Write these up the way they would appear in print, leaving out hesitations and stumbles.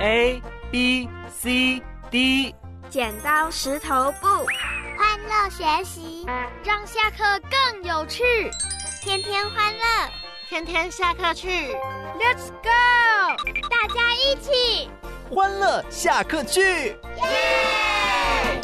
A B C D， 剪刀石头布， 欢乐学习， 让下课更有趣。 天天欢乐， 天天下课去 ，Let's go！ 大家一起欢乐下课去， 耶！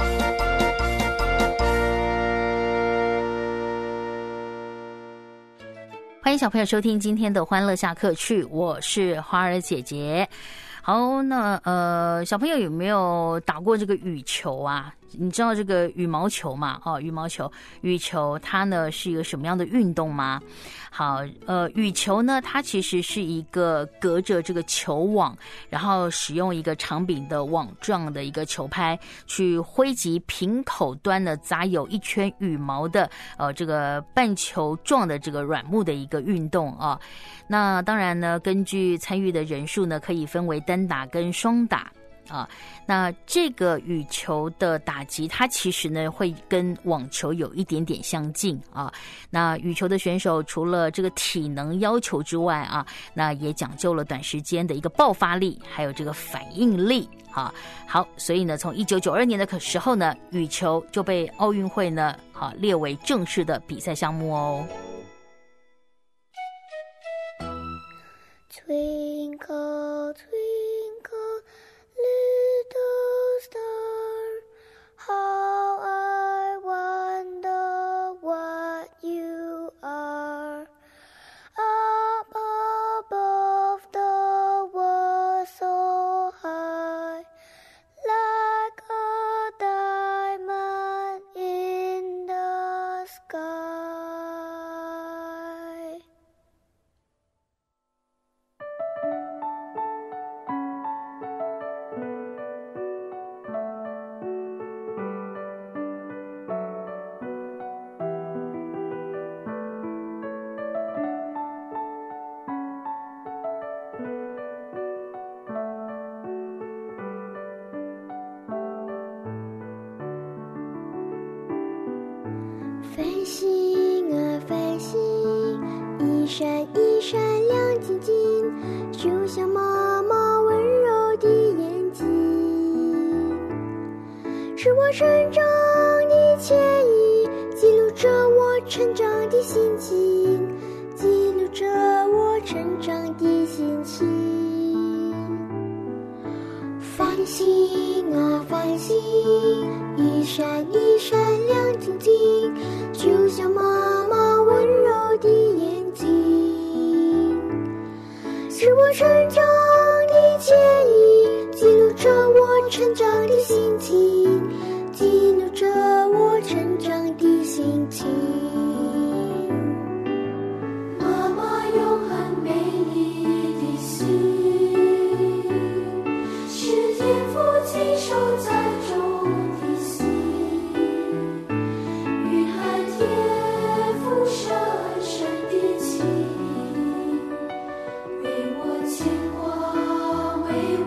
欢迎小朋友收听今天的欢乐下课去，我是花儿姐姐。好，那小朋友有没有打过这个羽球啊？你知道这个羽毛球嘛？羽球它呢是一个什么样的运动吗？好，羽球呢，它其实是一个隔着这个球网，然后使用一个长柄的网状的一个球拍去挥击瓶口端呢扎有一圈羽毛的这个半球状的这个软木的一个运动啊。那当然呢，根据参与的人数呢，可以分为单打跟双打。那这个羽球的打击，它其实呢会跟网球有一点点相近啊。那羽球的选手除了这个体能要求之外啊，那也讲究了短时间的一个爆发力，还有这个反应力啊。好，所以呢，从1992年的时候呢，羽球就被奥运会呢列为正式的比赛项目哦。 Twinkle, twinkle, little star, how I wonder what you are. Up above the world so high, like a diamond in the sky.飞行啊飞行，一闪一闪亮晶晶，就像妈妈温柔的眼睛，是我成长的牵引，记录着我成长的心情，记录着我成长的心情。繁星啊繁星，一闪一闪亮晶晶，就像妈妈温柔的眼睛，是我成长的牵引，记录着我成长的心情，记录着我成长的心情。妈妈有很美丽的心，是天父亲手栽种的心，蕴含天父深深的情，为我牵挂，为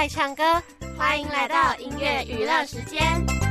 爱唱歌，欢迎来到音乐娱乐时间。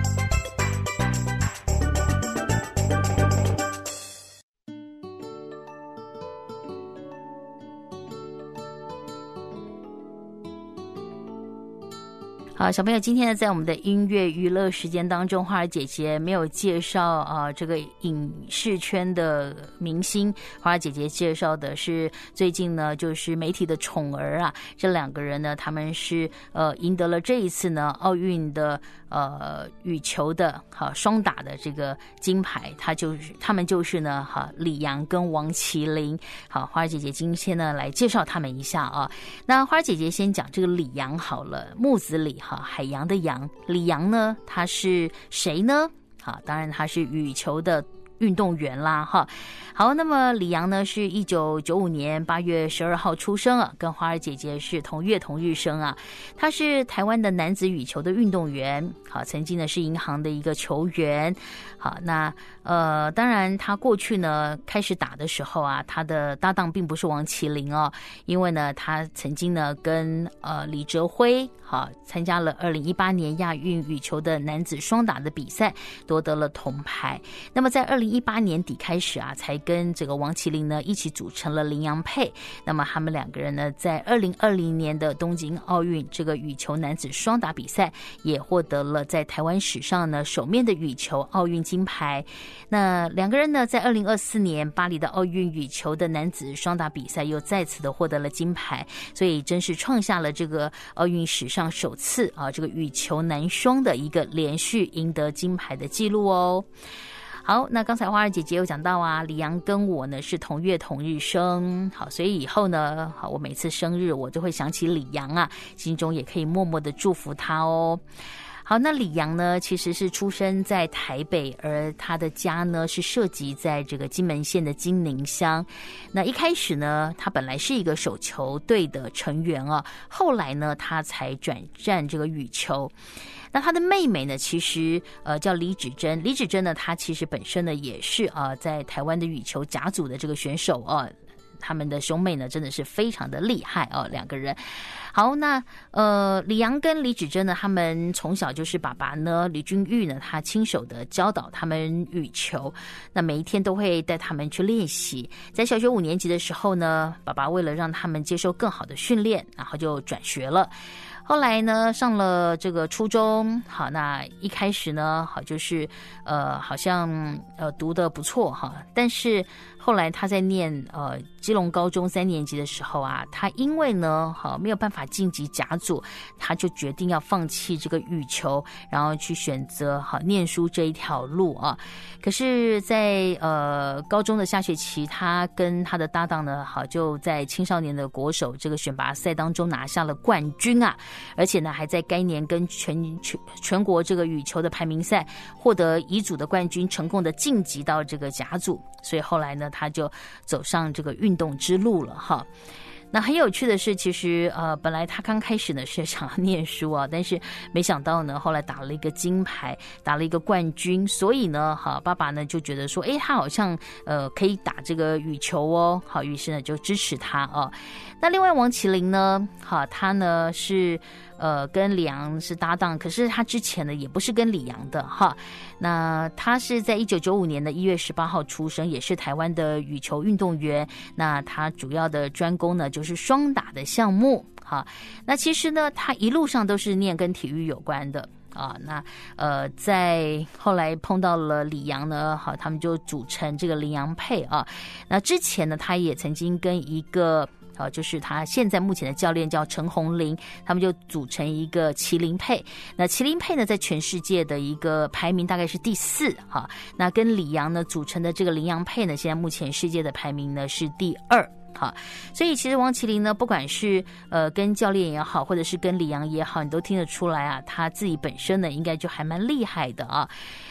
好，小朋友，今天呢，在我们的音乐娱乐时间当中，花儿姐姐没有介绍这个影视圈的明星，花儿姐姐介绍的是最近呢，就是媒体的宠儿啊，这两个人呢，他们是赢得了这一次呢奥运的羽球的双打的这个金牌，他们就是呢李阳跟王麒麟。好，花儿姐姐今天呢来介绍他们一下啊。那花儿姐姐先讲这个李阳好了，木子李。海洋的洋，李阳呢，他是谁呢？当然他是羽球的运动员啦，哈。好，那么李阳呢是1995年8月12号出生啊，跟花儿姐姐是同月同日生啊。他是台湾的男子羽球的运动员，好，曾经呢是银行的一个球员。好，那当然他过去呢开始打的时候啊，他的搭档并不是王麒麟哦，因为呢他曾经呢跟李哲辉参加了2018年亚运羽球的男子双打的比赛，夺得了铜牌。那么在2018年底开始啊，才跟这个王麒麟呢一起组成了麟洋配。那么他们两个人呢，在2020年的东京奥运这个羽球男子双打比赛，也获得了在台湾史上呢首面的羽球奥运金牌。那两个人呢，在2024年巴黎的奥运羽球的男子双打比赛又再次的获得了金牌，所以真是创下了这个奥运史上首次这个羽球男双的一个连续赢得金牌的记录哦。好，那刚才花儿姐姐有讲到啊，李阳跟我呢是同月同日生，好，所以以后呢，我每次生日我就会想起李阳啊，心中也可以默默的祝福他哦。好，那李阳呢，其实是出生在台北，而他的家呢是设籍在这个金门县的金宁乡。那一开始呢，他本来是一个手球队的成员啊，后来呢，他才转战这个羽球。那他的妹妹呢，其实叫李芷珍，李芷珍呢，她其实本身呢也是在台湾的羽球甲组的这个选手啊。他们的兄妹呢，真的是非常的厉害哦，两个人。好，那李阳跟李芷珍呢，他们从小就是爸爸呢李君玉呢，他亲手的教导他们羽球，那每一天都会带他们去练习。在小学5年级的时候呢，爸爸为了让他们接受更好的训练，然后就转学了。后来呢，上了这个初中，好，那一开始呢，好就是好像读得不错哈，但是后来他在念基隆高中3年级的时候啊，他因为呢没有办法晋级甲组，他就决定要放弃这个羽球，然后去选择念书这一条路啊。可是在高中的下学期，他跟他的搭档呢就在青少年的国手这个选拔赛当中拿下了冠军啊，而且呢还在该年跟全国这个羽球的排名赛获得乙组的冠军，成功的晋级到这个甲组。所以后来呢，他就走上这个运动之路了哈。那很有趣的是，其实本来他刚开始呢是想要念书啊，但是没想到呢，后来打了一个金牌，打了一个冠军，所以呢，爸爸呢就觉得说，他好像可以打这个羽球哦，好，于是呢就支持他哦。那另外王麒麟呢，他呢是跟李阳是搭档，可是他之前呢也不是跟李阳的哈。那他是在1995年的1月18号出生，也是台湾的羽球运动员。那他主要的专攻呢就是双打的项目哈。那其实呢，他一路上都是念跟体育有关的。那在后来碰到了李阳呢，他们就组成这个麟洋配啊。那之前呢，他也曾经跟一个就是他现在目前的教练叫陈宏林，他们就组成一个麒麟配。那麒麟配呢，在全世界的一个排名大概是第4哈。那跟李阳呢组成的这个麟洋配呢，现在目前世界的排名呢是第2。好，所以其实王麒麟呢，不管是跟教练也好，或者是跟李阳也好，你都听得出来啊，他自己本身呢应该就还蛮厉害的啊。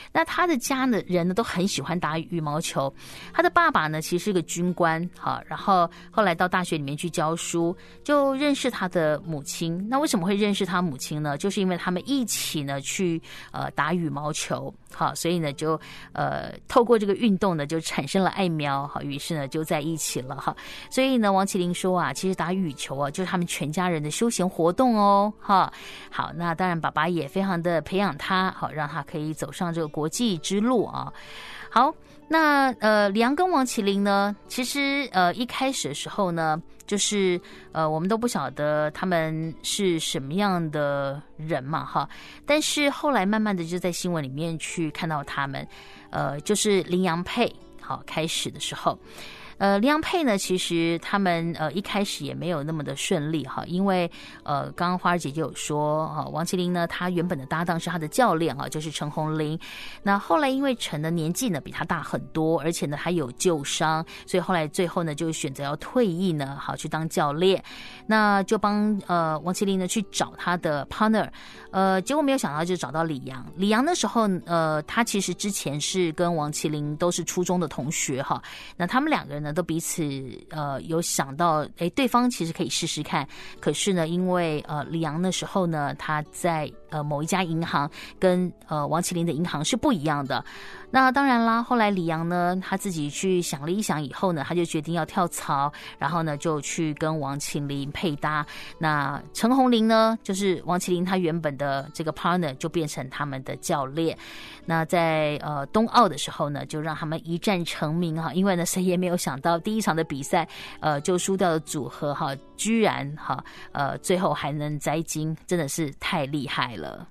那他的家的人呢都很喜欢打羽毛球。他的爸爸呢其实是个军官，好，然后后来到大学里面去教书，就认识他的母亲。那为什么会认识他母亲呢？就是因为他们一起呢去打羽毛球，好，所以呢就透过这个运动呢就产生了爱苗，好，于是呢就在一起了哈。所以呢王麒麟说啊，其实打羽球啊就是他们全家人的休闲活动哦，哈。好，那当然爸爸也非常的培养他，好，让他可以走上这个国际之路啊。好，那李阳跟王麒麟呢，其实一开始的时候呢，就是我们都不晓得他们是什么样的人嘛哈，但是后来慢慢的就在新闻里面去看到他们，就是麟洋配好开始的时候。麟洋配呢，其实他们一开始也没有那么的顺利哈，因为刚刚花儿姐就有说王麒麟呢，他原本的搭档是他的教练啊，就是陈鸿林。那后来因为陈的年纪呢比他大很多，而且呢他有旧伤，所以后来最后呢就选择要退役呢，好去当教练。那就帮王麒麟呢去找他的 partner， 结果没有想到就找到李阳。李阳那时候他其实之前是跟王麒麟都是初中的同学哈，那他们两个人呢都彼此有想到对方其实可以试试看，可是呢因为李阳那时候呢他在某一家银行跟王麒麟的银行是不一样的。那当然啦，后来李阳呢他自己去想了一想以后呢，他就决定要跳槽，然后呢就去跟王麒麟配搭。那陈鸿林呢就是王麒麟他原本的这个 partner， 就变成他们的教练。那在冬奥的时候呢就让他们一战成名哈，因为呢谁也没有想到第一场的比赛就输掉的组合哈，居然哈最后还能摘金，真的是太厉害了。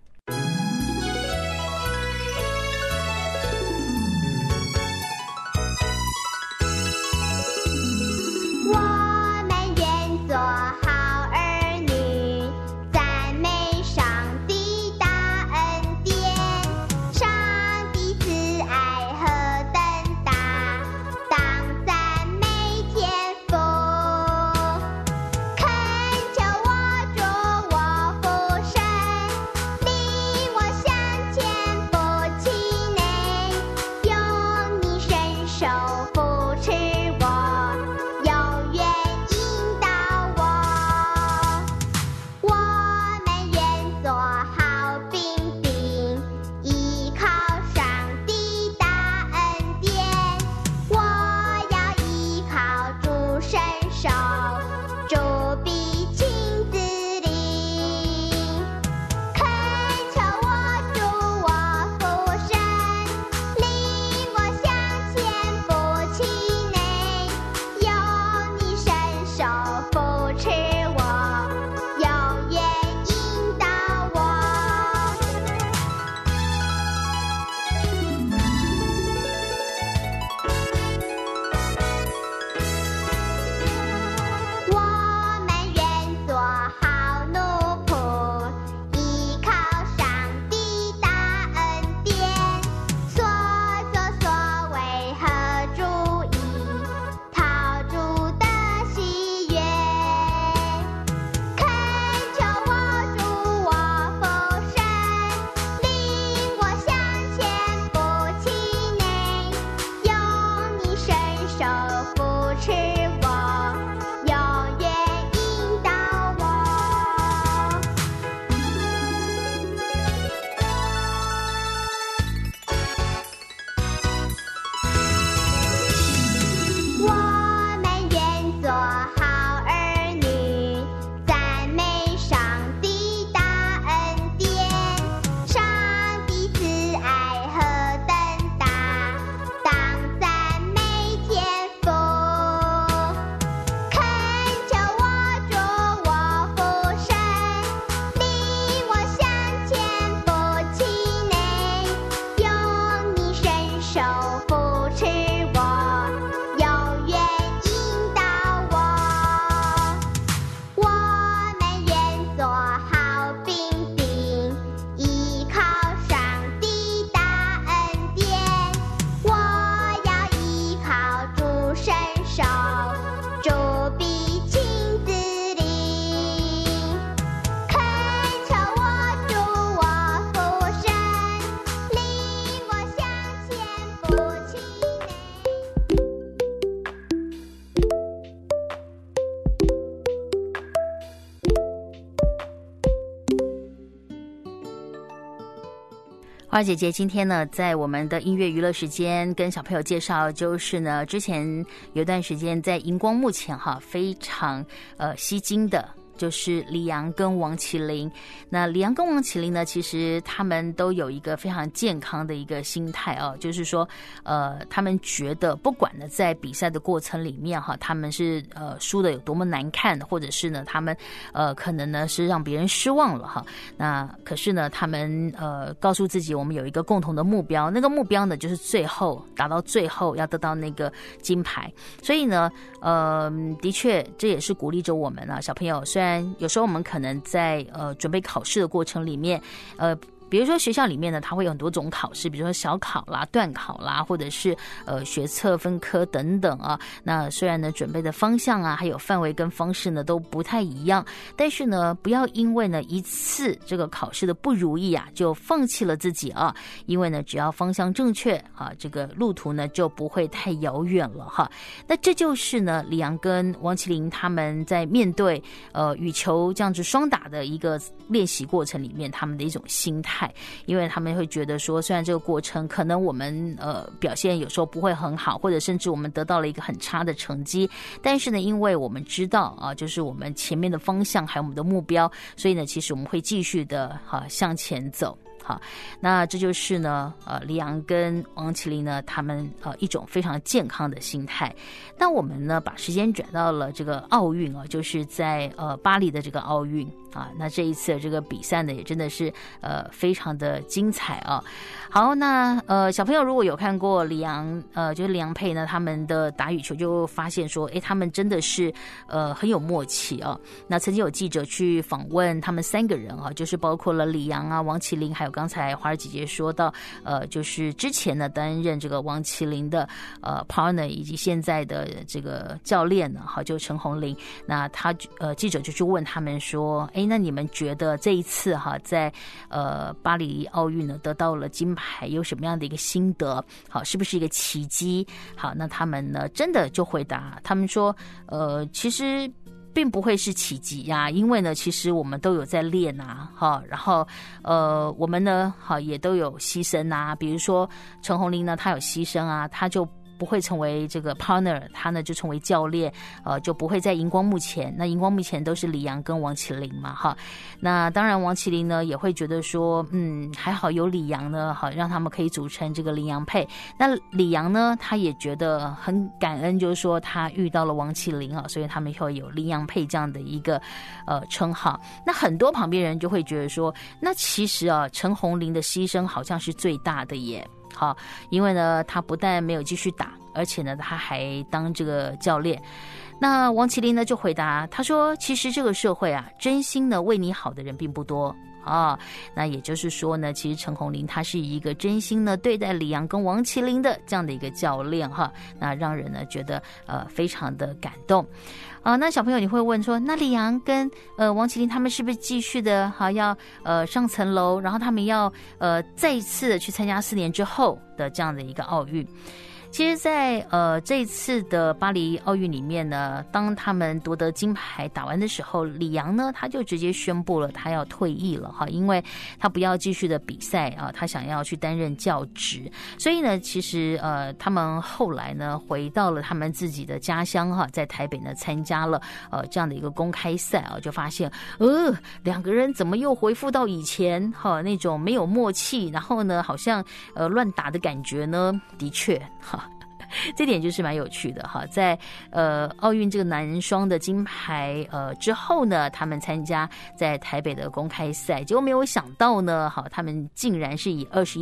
花姐姐今天呢，在我们的音乐娱乐时间跟小朋友介绍，就是呢，之前有一段时间在荧光幕前非常吸睛的。就是李阳跟王麒麟。那李阳跟王麒麟呢，其实他们都有一个非常健康的一个心态就是说他们觉得不管呢在比赛的过程里面他们是输的有多么难看，或者是呢他们可能呢是让别人失望了那可是呢他们告诉自己我们有一个共同的目标，那个目标呢就是最后达到最后要得到那个金牌。所以呢的确这也是鼓励着我们小朋友，虽然有时候我们可能在准备考试的过程里面比如说学校里面呢，它会有很多种考试，比如说小考啦、段考啦，或者是学测分科等等那虽然呢准备的方向还有范围跟方式呢都不太一样，但是呢不要因为呢一次这个考试的不如意就放弃了自己因为呢只要方向正确这个路途呢就不会太遥远了那这就是呢李阳跟王麒麟他们在面对羽球这样子双打的一个练习过程里面他们的一种心态。因为他们会觉得说，虽然这个过程可能我们表现有时候不会很好，或者甚至我们得到了一个很差的成绩，但是呢因为我们知道就是我们前面的方向还有我们的目标，所以呢其实我们会继续的向前走。好，那这就是呢李阳跟王麒麟呢他们一种非常健康的心态。那我们呢把时间转到了这个奥运就是在巴黎的这个奥运那这一次的这个比赛呢也真的是非常的精彩好，那小朋友如果有看过李阳就是李阳配呢他们的打羽球，就发现说他们真的是很有默契那曾经有记者去访问他们3个人就是包括了李阳王麒麟，还有刚才花儿姐姐说到就是之前呢担任这个王麒麟的partner 以及现在的这个教练呢就陈宏麟。那他记者就去问他们说那你们觉得这一次在巴黎奥运呢得到了金牌有什么样的一个心得？好，是不是一个奇迹？好，那他们呢真的就回答，他们说其实并不会是奇迹呀，因为呢其实我们都有在练然后我们呢也都有牺牲比如说陈宏麟呢他有牺牲他就不会成为这个 partner， 他呢就成为教练，就不会在荧光幕前。那荧光幕前都是李阳跟王麒麟嘛，那当然王麒麟呢也会觉得说，还好有李阳呢，让他们可以组成这个麟洋配。那李阳呢，他也觉得很感恩，就是说他遇到了王麒麟所以他们会有麟洋配这样的一个称号。那很多旁边人就会觉得说，那其实陈宏麟的牺牲好像是最大的耶。好，因为呢他不但没有继续打，而且呢他还当这个教练。那王麒麟呢就回答，他说其实这个社会真心的为你好的人并不多那也就是说呢，其实陈宏麟他是一个真心呢对待李阳跟王麒麟的这样的一个教练那让人呢觉得非常的感动那小朋友你会问说，那李阳跟王麒麟他们是不是继续的要上层楼，然后他们要再一次的去参加4年之后的这样的一个奥运？其实在这一次的巴黎奥运里面呢，当他们夺得金牌打完的时候，李阳呢他就直接宣布了他要退役了因为他不要继续的比赛他想要去担任教职。所以呢其实他们后来呢回到了他们自己的家乡在台北呢参加了这样的一个公开赛就发现两个人怎么又恢复到以前那种没有默契，然后呢好像乱打的感觉呢？的确这点就是蛮有趣的在奥运这个男双的金牌之后呢，他们参加在台北的公开赛，结果没有想到呢他们竟然是以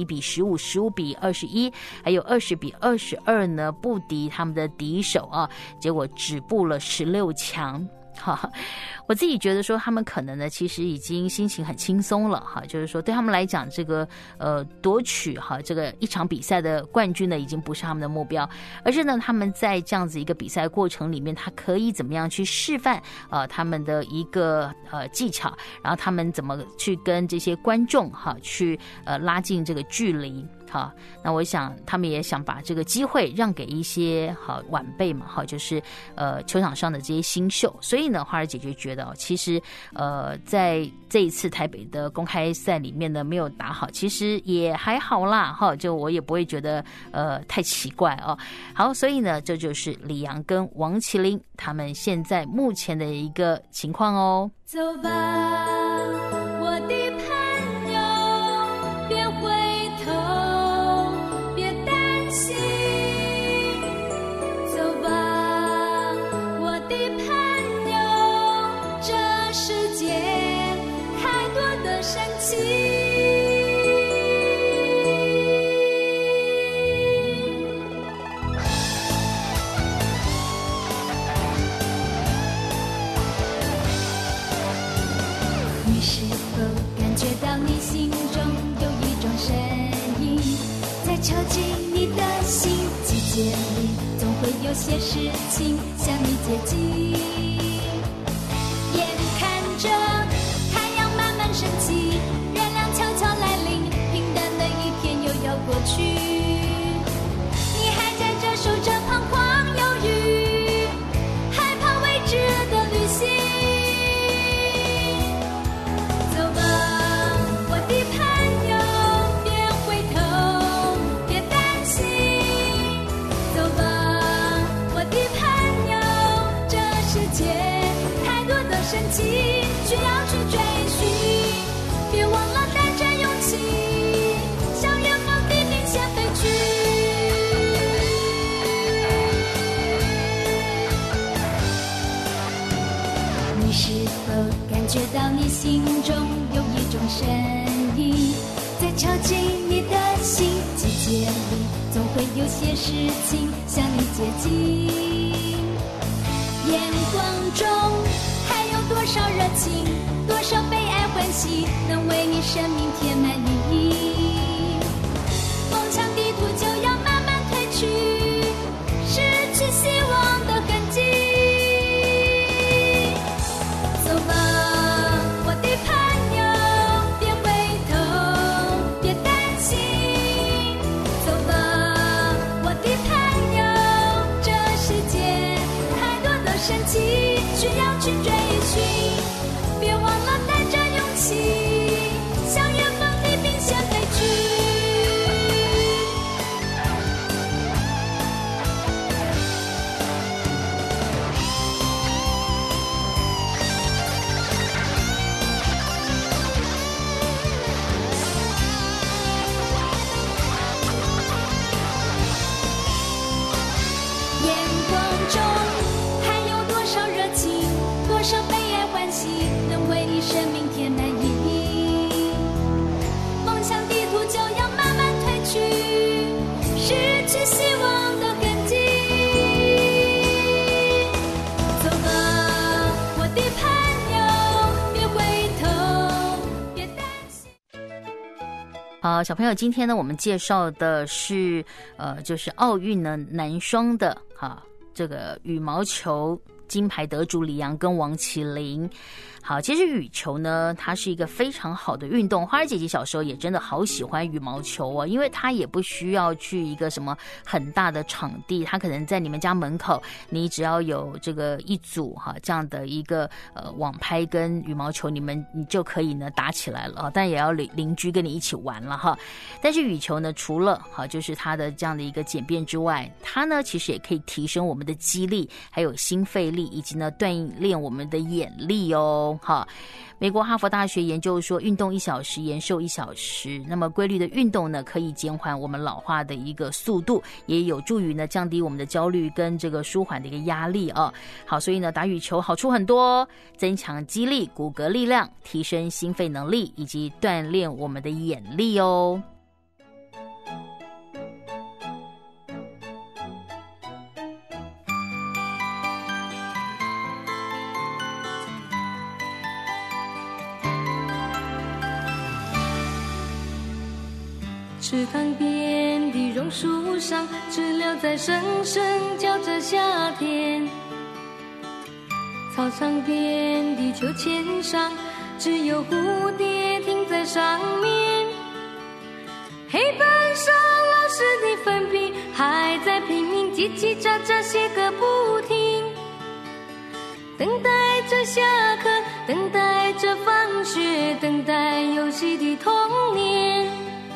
21-15、15-21还有20-22呢不敌他们的敌手结果止步了16强。我自己觉得说他们可能呢其实已经心情很轻松了就是说对他们来讲，这个夺取这个一场比赛的冠军呢已经不是他们的目标，而是呢他们在这样子一个比赛过程里面，他可以怎么样去示范他们的一个技巧，然后他们怎么去跟这些观众去拉近这个距离。 好，那我想他们也想把这个机会让给一些好晚辈嘛，好，就是球场上的这些新秀。所以呢，花儿姐就觉得其实在这一次台北的公开赛里面呢没有打好，其实也还好啦，哈，就我也不会觉得太奇怪哦。好，所以呢，这就是李洋跟王麒麟他们现在目前的一个情况哦。 走吧，我的朋友，别回头，别担心。走吧，我的朋友，这世界太多的神奇。你是否感觉到你心中有一种声音，在敲击你的心？季节里总会有些事情向你接近，眼看着太阳慢慢升起，月亮悄悄来临，平淡的一天又要过去，你还在这守着彷徨犹豫，害怕未知的旅行。神奇需要去追寻，别忘了带着勇气，向远方的明线飞去。你是否感觉到你心中有一种声音，在敲击你的心？季节里总会有些事情向你接近，眼光中多少热情，多少被爱欢喜，能为你生命填满意义。梦想地图就要慢慢褪去，失去希望的痕迹。走吧，我的朋友，别回头，别担心。走吧，我的朋友，这世界太多的神奇需要去追寻，别忘了带着勇气，向远方的明线飞去。眼光中还有多少热情，多少被爱欢喜，能为你生命填满意义。梦想地图就要慢慢褪去，失去希望的痕迹。走吧，我的朋友，别回头，别担心。 好，小朋友，今天呢，我们介绍的是就是奥运呢男双的这个羽毛球金牌得主李洋跟王麒麟。好，其实羽球呢，它是一个非常好的运动。花儿姐姐小时候也真的好喜欢羽毛球哦，因为它也不需要去一个什么很大的场地，它可能在你们家门口，你只要有这个一组这样的一个网拍跟羽毛球，你就可以呢打起来了，但也要邻居跟你一起玩了哈。但是羽球呢，除了就是它的这样的一个简便之外，它呢其实也可以提升我们的肌力，还有心肺力，以及呢锻炼我们的眼力哦。美国哈佛大学研究说，运动1小时延寿1小时。那么规律的运动呢，可以减缓我们老化的一个速度，也有助于呢降低我们的焦虑跟这个舒缓的一个压力啊。好，所以呢打羽球好处很多，增强肌力、骨骼力量，提升心肺能力，以及锻炼我们的眼力哦。 池塘边的榕树上，知了在声声叫着夏天。操场边的秋千上，只有蝴蝶停在上面。 黑板上老师的粉笔还在拼命叽叽喳喳写个不停，等待着下课，等待着放学，等待游戏的童年。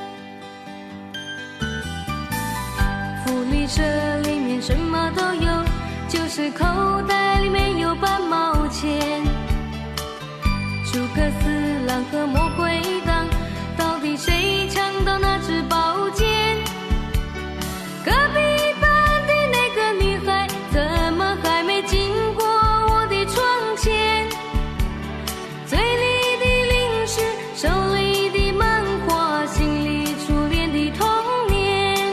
福利社里面什么都有，就是口袋里面有半毛钱。诸葛四郎和魔鬼党，到底谁抢到那支宝剑？隔壁班的那个女孩怎么还没经过我的窗前？嘴里的零食，手里的漫画，心里初恋的童年。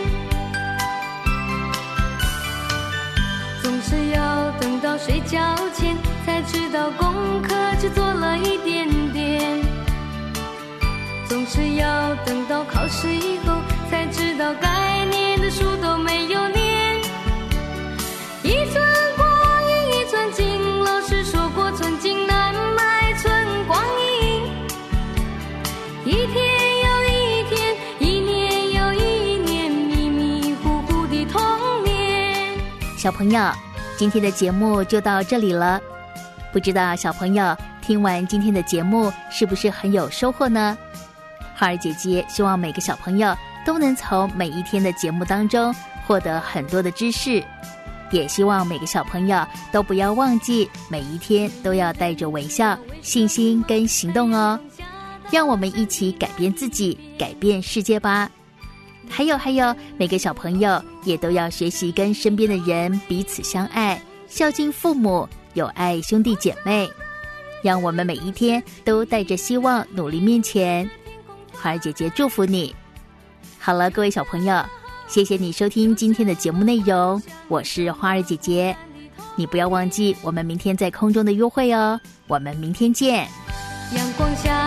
总是要等到睡觉前才知道功课只做了一点点，总是要等到考试以后才知道该念的书都没有念。一寸光阴一寸金，老师说过寸金难买寸光阴。一天又一天，一年又一年，迷迷糊糊的童年。 小朋友，今天的节目就到这里了。不知道小朋友听完今天的节目是不是很有收获呢？花儿姐姐希望每个小朋友都能从每一天的节目当中获得很多的知识，也希望每个小朋友都不要忘记每一天都要带着微笑、信心跟行动哦。让我们一起改变自己，改变世界吧。还有，每个小朋友也都要学习跟身边的人彼此相爱，孝敬父母，友爱兄弟姐妹。让我们每一天都带着希望努力面前。花儿姐姐祝福你。好了，各位小朋友，谢谢你收听今天的节目内容，我是花儿姐姐。你不要忘记我们明天在空中的约会哦，我们明天见。 阳光下